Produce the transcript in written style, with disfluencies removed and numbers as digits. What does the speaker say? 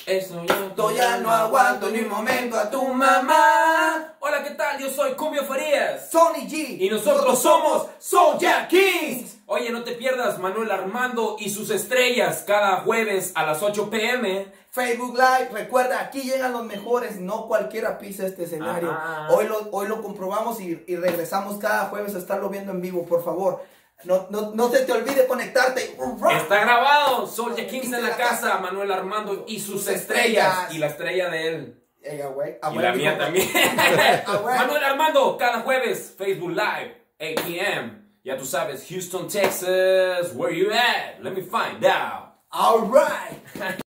Eso ya no aguanto ni un momento a tu mamá. Hola, ¿qué tal? Yo soy Cumbio Farías, Sonny G. y nosotros somos Soulja Kings. Oye, no te pierdas Manuel Armando y sus estrellas cada jueves a las 8 p.m. Facebook Live, recuerda, aquí llegan los mejores, no cualquiera pisa este escenario. Ajá. Hoy lo comprobamos y regresamos cada jueves a estarlo viendo en vivo, por favor. No se te olvide conectarte. Está grabado, Soulja Kings en la casa, Manuel Armando y sus estrellas. Y la estrella de él. Y la mía también. Manuel Armando, cada jueves, Facebook Live, 8 p.m. Ya tú sabes, Houston, Texas, where you at? Let me find out. All right.